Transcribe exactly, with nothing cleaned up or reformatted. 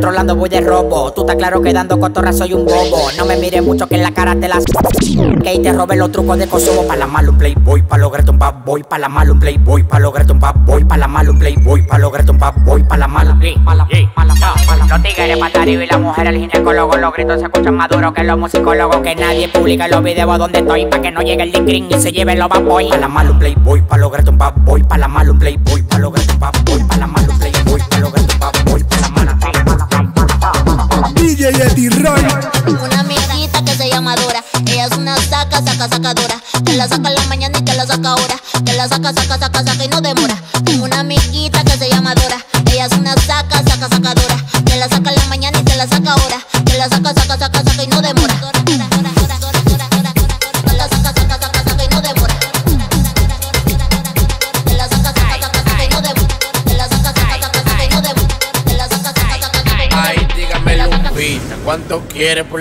controlando voy de robo. Tú estás claro que dando cotorra soy un bobo. No me mires mucho que en la cara te las que ahí te roben los trucos de Kosovo. Pa' la malo un playboy, pa' lograrte un bad boy. Pa' la malo un playboy, pa' lograrte un bad boy. Pa' la malo un playboy, pa' lograrte un bad boy. Pa' la mala, pa' la mala. Los tigres pa' arriba y la mujer el ginecólogo. Los gritos se escuchan más duros que los musicólogos. Que nadie publica los videos donde estoy, pa' que no llegue el discrim y se lleve los bad boy. Pa' la malo un playboy, pa' lograrte un bad boy. Pa' la malo un playboy, pa' lograrte un bad boy. Pa' la malo un playboy, pa' lograrte un bad boy. Pa' la mala, pa' la mala, pa' la mala. D J Eddie Roy. Una amiguita que se llama Dora. Ella es una saca, saca, sacadora. Te la saca en la mañana y te la saca ahora. Te la saca, saca, saca, saca y no demora. Tengo una amiguita que se llama Dora. Ella es una saca, saca, sacadora. Te la saca en la mañana y te la saca ahora. Te la saca, saca, saca, saca y no demora. Te la saca, saca, saca, saca, saca y no demora. Te la saca, saca, saca, saca y no demora. Te la saca, saca, saca, saca y no demora. Te la saca, saca, saca, saca y no demora. Ay, dígame Lupita, ¿cuánto quiere por